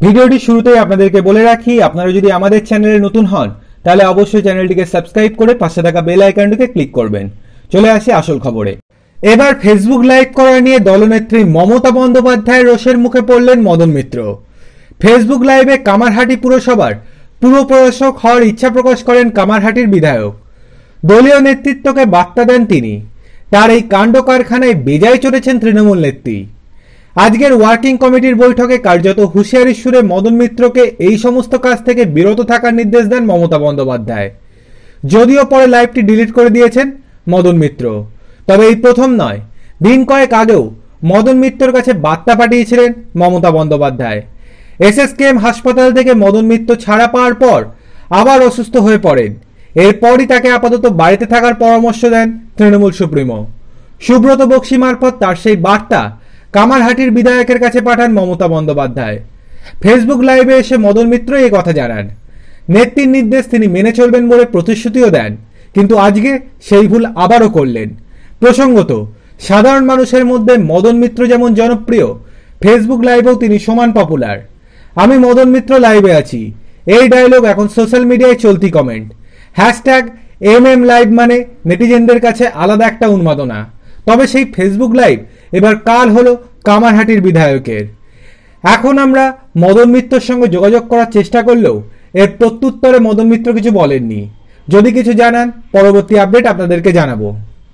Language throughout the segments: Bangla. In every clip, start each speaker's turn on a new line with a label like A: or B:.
A: ভিডিওটি শুরুতেই আপনাদেরকে বলে রাখি, আপনারা যদি আমাদের চ্যানেলে নতুন হন তাহলে অবশ্যই চ্যানেলটিকে সাবস্ক্রাইব করে পাশে থাকা বেল আইকনটিকে ক্লিক করবেন। চলে আসি আসল খবরে। এবার ফেসবুক লাইভ করা নিয়ে দলনেত্রী মমতা বন্দ্যোপাধ্যায়ের রোষের মুখে পড়লেন মদন মিত্র। ফেসবুক লাইভে কামারহাটি পুরসভার পুরপ্রশাসক হওয়ার ইচ্ছা প্রকাশ করেন কামারহাটির বিধায়ক। দলীয় নেতৃত্বকে বার্তা দেন তিনি। তার এই কাণ্ড কারখানায় বেজায় চড়েছেন তৃণমূল নেত্রী। আজকের ওয়ার্কিং কমিটির বৈঠকে কার্যত হুঁশিয়ারির সুরে মদন মিত্রকে এই সমস্ত কাজ থেকে বিরত থাকার নির্দেশ দেন মমতা বন্দ্যোপাধ্যায়। যদিও পরে লাইভটি ডিলিট করে দিয়েছেন মদন মিত্র, তবে এই প্রথম নয়, দিন কয়েক আগেও মদন মিত্রর কাছে বার্তা পাঠিয়েছিলেন মমতা বন্দ্যোপাধ্যায়। এসএসকেএম হাসপাতাল থেকে মদন মিত্র ছাড়া পাওয়ার পর আবার অসুস্থ হয়ে পড়েন। এরপরই তাকে আপাতত বাড়িতে থাকার পরামর্শ দেন তৃণমূল সুপ্রিমো। সুব্রত বক্সি মারফত তার সেই বার্তা কামারহাটির বিধায়কের কাছে পাঠান মমতা বন্দ্যোপাধ্যায়। ফেসবুক লাইভে এসে মদন মিত্র এই কথা জানান। নেত্রীর নির্দেশ তিনি মেনে চলবেন বলে প্রতিশ্রুতিও দেন, কিন্তু আজকে সেই ভুল আবারও করলেন। প্রসঙ্গত, সাধারণ মানুষের মধ্যে মদন মিত্র যেমন জনপ্রিয়, ফেসবুক লাইভেও তিনি সমান পপুলার। আমি মদন মিত্র লাইভে আছি, এই ডায়লগ এখন সোশ্যাল মিডিয়ায় চলতি কমেন্ট। #MM লাইভ মানে নেটিজেনদের কাছে আলাদা একটা উন্মাদনা। তবে সেই ফেসবুক লাইভ এবার কাল হলো কামারহাটির বিধায়কের। এখন আমরা মদন মিত্রর সঙ্গে যোগাযোগ করার চেষ্টা করলেও এর প্রত্যুত্তরে মদন মিত্র কিছু বলেননি। যদি কিছু জানান পরবর্তী আপডেট আপনাদেরকে জানাবো।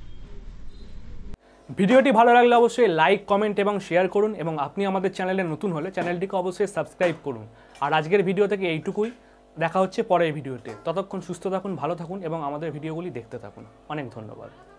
B: ভিডিওটি ভালো লাগলে অবশ্যই লাইক, কমেন্ট এবং শেয়ার করুন, এবং আপনি আমাদের চ্যানেলে নতুন হলে চ্যানেলটিকে অবশ্যই সাবস্ক্রাইব করুন। আর আজকের ভিডিও থেকে এইটুকুই, দেখা হচ্ছে পরের ভিডিওতে। ততক্ষণ সুস্থ থাকুন, ভালো থাকুন এবং আমাদের ভিডিওগুলি দেখতে থাকুন। অনেক ধন্যবাদ।